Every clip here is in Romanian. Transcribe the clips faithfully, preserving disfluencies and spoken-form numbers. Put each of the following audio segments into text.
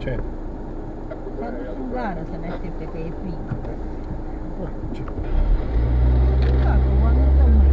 Ce? S-a dus în gară să ne aștepte că e plin. Bă, ce? Da, că oamenii tot mai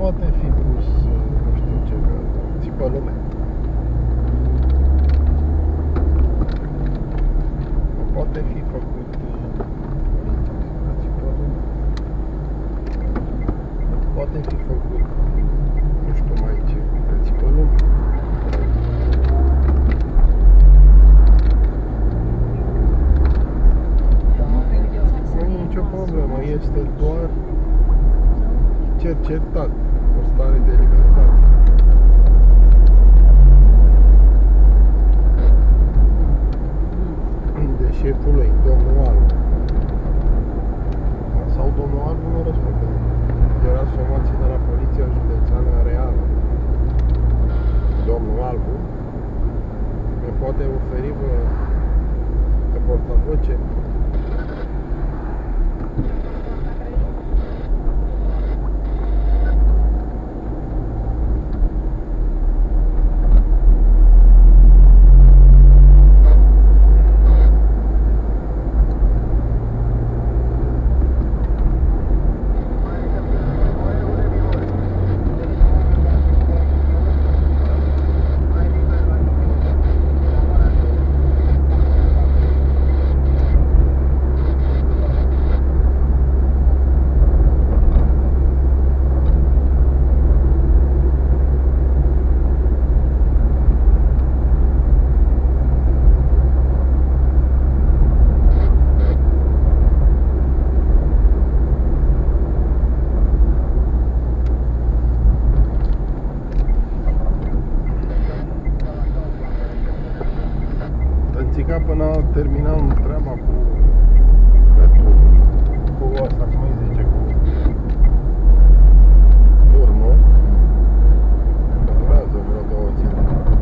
poate fi pus, nu știu ce, că țipă lumea. Poate fi făcut țipă lumea. Poate fi făcut, nu știu mai ce, că țipă lumea. Nu e nicio problemă, este doar cercetat, o stare de libertate. De șeful lui, domnul Albu. Sau domnul Albu nu răspunde. Era somație de la Poliția Județeană Reală. Domnul Albu ne poate oferi pe portavoce. Ca până terminăm treaba cu cu asta, cum îi zice, cu turnul. Durează vreo două zile.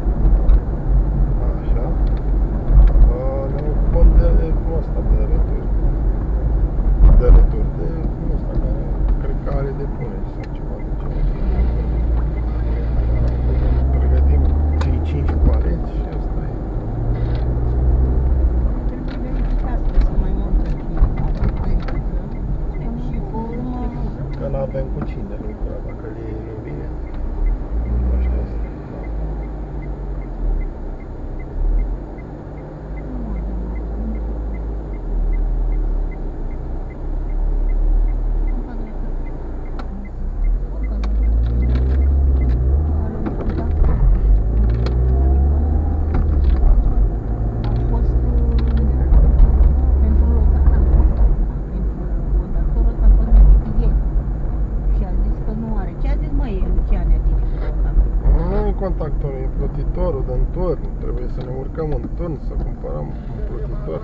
Așa. Ne ocupăm de ăsta, de retur. De retur, de ăsta care cred că are depuneri sau ceva de genul. Pregătim cei cinci paleți și asta e. Că n-avem cu cine lucra, dacă le iei nu bine. Nu știu asta. Contactorul e plutitorul de în turn. Trebuie să ne urcăm în turn, să cumpărăm un plutitor.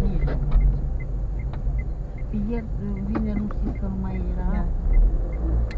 Ieri, vineri, nu știți că nu mai era.